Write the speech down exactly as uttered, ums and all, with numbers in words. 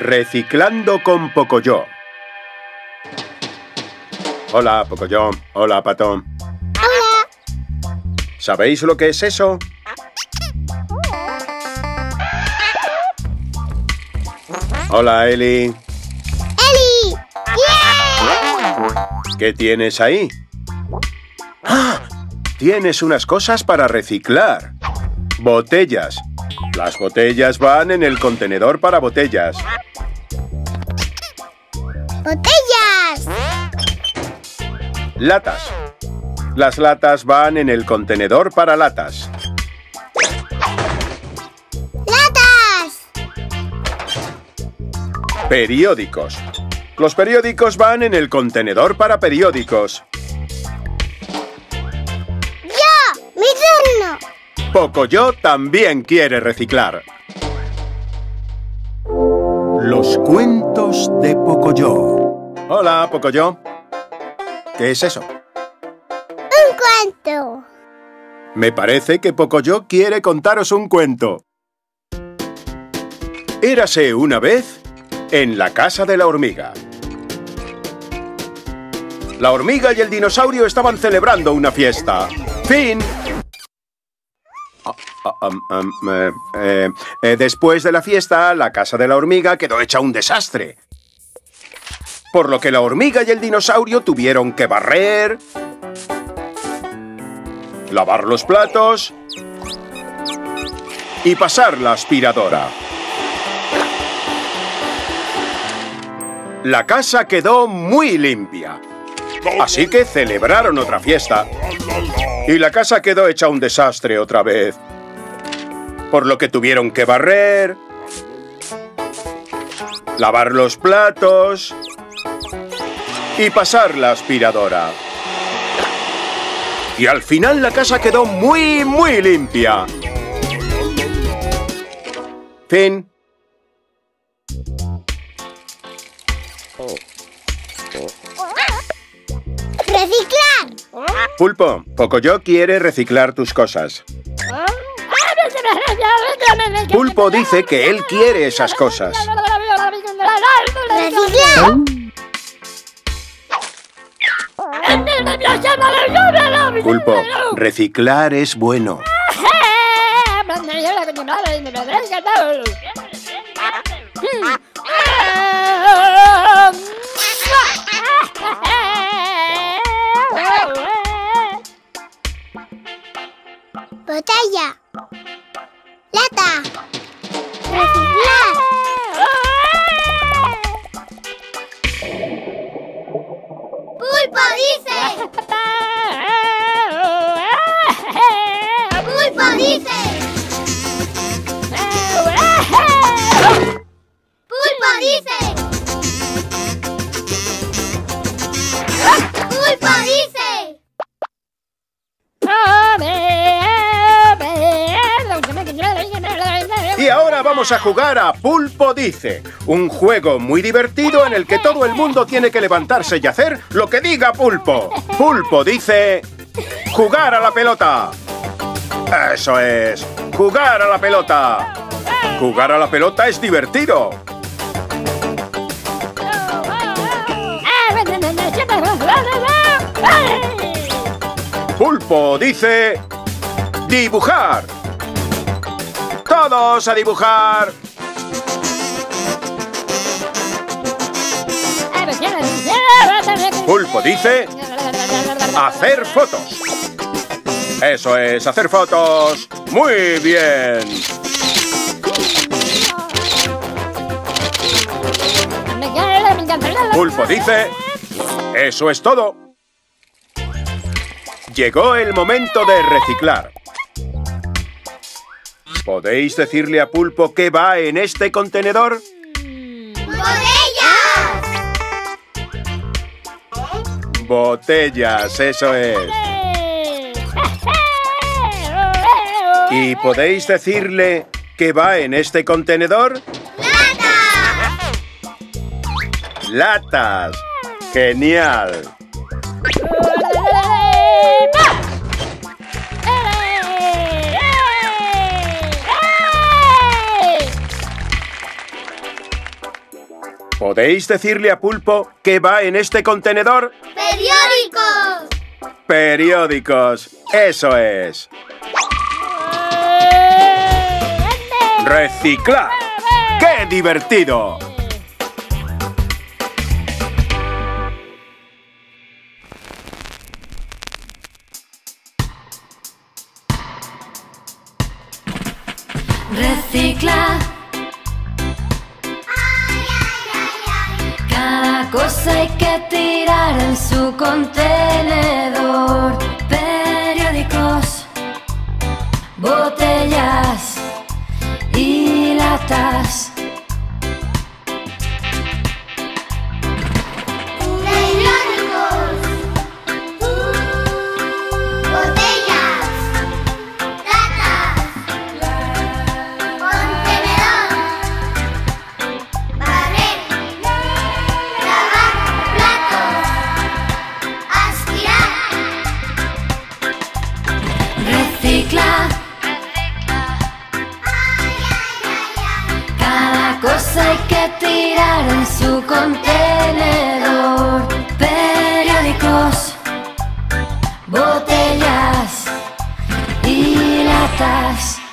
Reciclando con Pocoyo. Hola, Pocoyo. Hola, Pato. Hola. ¿Sabéis lo que es eso? Hola, Eli. ¡Eli! ¡Yeah! ¿Qué tienes ahí? ¡Ah! Tienes unas cosas para reciclar. Botellas. Las botellas van en el contenedor para botellas. ¡Botellas! Latas. Las latas van en el contenedor para latas. ¡Latas! Periódicos. Los periódicos van en el contenedor para periódicos. ¡Yo! ¡Mi turno! Pocoyo también quiere reciclar. Los cuentos de Pocoyo. Hola, Pocoyo. ¿Qué es eso? ¡Un cuento! Me parece que Pocoyo quiere contaros un cuento. Érase una vez en la casa de la hormiga. La hormiga y el dinosaurio estaban celebrando una fiesta. ¡Fin! Uh, um, um, eh, eh, eh, después de la fiesta, la casa de la hormiga quedó hecha un desastre. Por lo que la hormiga y el dinosaurio tuvieron que barrer, lavar los platos y pasar la aspiradora. La casa quedó muy limpia. Así que celebraron otra fiesta. Y la casa quedó hecha un desastre otra vez. Por lo que tuvieron que barrer, lavar los platos y pasar la aspiradora. Y al final la casa quedó muy, muy limpia. Fin. ¡Reciclar! Pulpo, Pocoyo quiere reciclar tus cosas. Pulpo dice que él quiere esas cosas. ¡Reciclar! Pulpo, reciclar es bueno. Botella. Lata. Reciclar. Pulpo dice. Pulpo dice. Pulpo dice. Pulpo dice. Y ahora vamos a jugar a Pulpo Dice, un juego muy divertido en el que todo el mundo tiene que levantarse y hacer lo que diga Pulpo. Pulpo dice: ¡jugar a la pelota! ¡Eso es! ¡Jugar a la pelota! ¡Jugar a la pelota es divertido! Pulpo dice: ¡dibujar! ¡Todos a dibujar! Pulpo dice: hacer fotos. Eso es, hacer fotos. ¡Muy bien! Pulpo dice: eso es todo. Llegó el momento de reciclar. ¿Podéis decirle a Pulpo qué va en este contenedor? ¡Botellas! Botellas, eso es. ¿Y podéis decirle qué va en este contenedor? ¡Lata! ¡Latas! ¡Genial! ¿Podéis decirle a Pulpo qué va en este contenedor? ¡Periódicos! Periódicos. Eso es. Reciclar. ¡Qué divertido! Recicla. Cada cosa hay que tirar en su contenedor. Periódicos, botellas y latas. Periódicos. Botellas. Latas. Contenedor. Barrer. Lavar platos. Aspirar. Recicla. Cada cosa hay que tirar en su contenedor. Periódicos, botellas y latas.